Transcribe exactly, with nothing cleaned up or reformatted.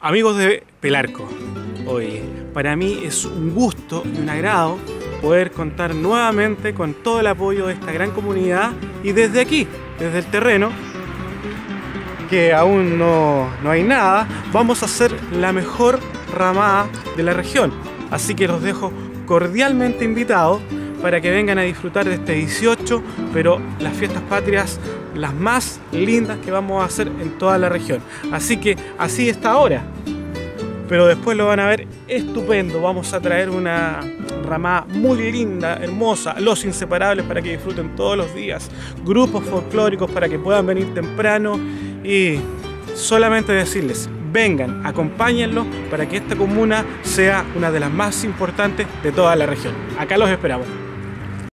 Amigos de Pelarco, hoy para mí es un gusto y un agrado poder contar nuevamente con todo el apoyo de esta gran comunidad y desde aquí, desde el terreno, que aún no, no hay nada, vamos a hacer la mejor ramada de la región. Así que los dejo cordialmente invitados para que vengan a disfrutar de este dieciocho, pero las fiestas patrias las más lindas que vamos a hacer en toda la región. Así que así está ahora, pero después lo van a ver estupendo. Vamos a traer una ramada muy linda, hermosa, los inseparables para que disfruten todos los días, grupos folclóricos para que puedan venir temprano y solamente decirles: vengan, acompáñenlos para que esta comuna sea una de las más importantes de toda la región. Acá los esperamos.